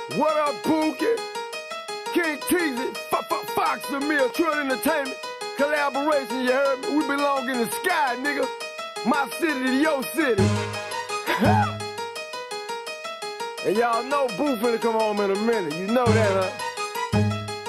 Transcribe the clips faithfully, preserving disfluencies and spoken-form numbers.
What up, Pookie? King Teasy, Fox the Mill, Trill Entertainment, collaboration, you heard me? We belong in the sky, nigga. My city to your city. And y'all know Boo finna come home in a minute. You know that, huh?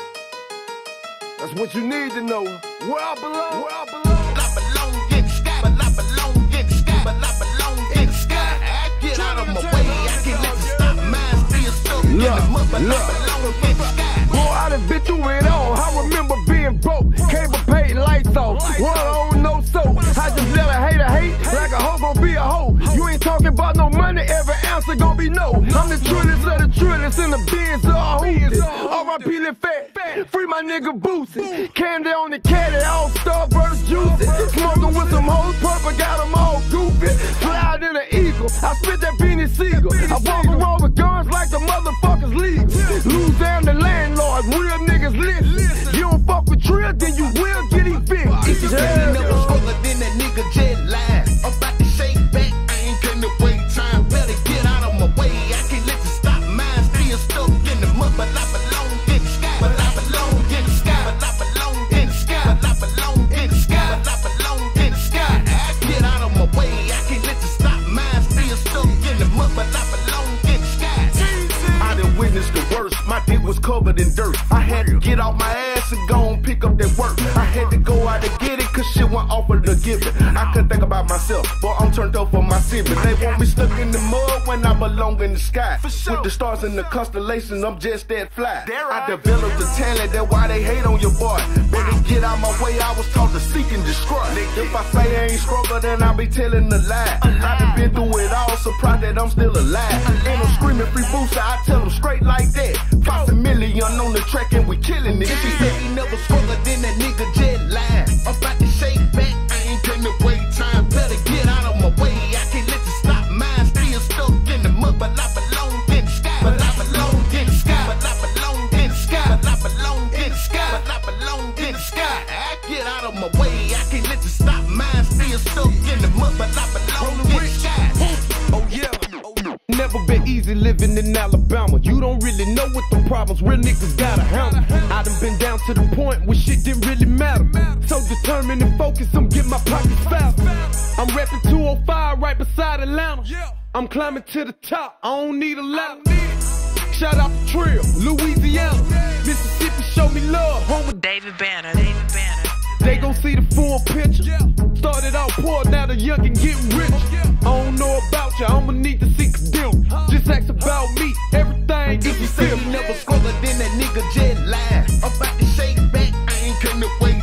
That's what you need to know. Where I belong, where I belong. I belong in the sky, but I belong in the sky, but I belong in the sky. Get out of my way, I can't let you stop mine. Still so in the mud, but I belong in the sky. Boy, I done been through it all. I remember being broke, cable paid, lights off, water on, no soap. I just let a hater hate like a hoe gon' be a hoe. You ain't talking about no money, every answer gon' be no. I'm the trillest of the trillest in the Benz of a hoopty. R I P Lil Fat, free my nigga Boosie. Candy on the caddy, all Starburst juicy. Smoking with some hoes, purple, got them all goofy. Fly in an eagle, I spit that Beanie Siegel. I walk around with guns like the motherfuckers legal. Lose down the landlord, real niggas listen. You don't fuck with Trill, then you will get evicted. If you say you never stronger than that nigga jet line, I'm about to shake back, I ain't gonna wait time. Better get out of my way, I can't let you stop mine. Still stuck in the mud, but I belong in the sky. But I belong in the sky, but I belong in the sky. But I belong in the sky, but I belong in the sky. I get out of my way, I can't let you stop mine. Still stuck in the mud, but I belong in the sky. I done witnessed the worst, my dick was covered in dirt. I had to get off my ass and go and pick up that work. I had to go out and get it, cause shit went offered to give it. I couldn't think about myself, but I'm turned up for my city. They want me stuck in the mud when I belong in the sky. With the stars and the constellations, I'm just that fly. I developed the talent, that's why they hate on your boy. Better get out my way, I was taught to seek and destroy. If I say I ain't struggle, then I'll be telling a lie. I done been through it all, surprised that I'm still alive. And I'm screaming free booster, I tell them straight like that. Five a million on the track and we killing it. She said he never stronger than that nigga jet line. I'm about to shake back, I ain't gonna wait time. Better get out of my way, I can't let you stop mine. Still stuck in the mud, but I belong in the sky. But I belong in the sky, but I belong in the sky. But I belong in the sky, but I belong in the sky. I get out of my way, I can't let you stop mine. Still stuck in the mud, but I belong in the sky. Oh yeah. Never been easy living in Alabama. You don't really know what the problems real niggas gotta handle. I done been down to the point where shit didn't really matter. So determined and focused, I'm getting my pockets faster. I'm repping two oh five right beside Atlanta. I'm climbing to the top, I don't need a ladder. Shout out to Trill, Louisiana. Mississippi show me love, home with David Banner, David Banner. They gon' see the full picture. Started out poor, now the young and getting rich. I don't know about you, I'ma need to seek a deal. Just ask about me, everything is If you say you never stronger than that nigga jet line, I'm about to shake back, I ain't gonna wait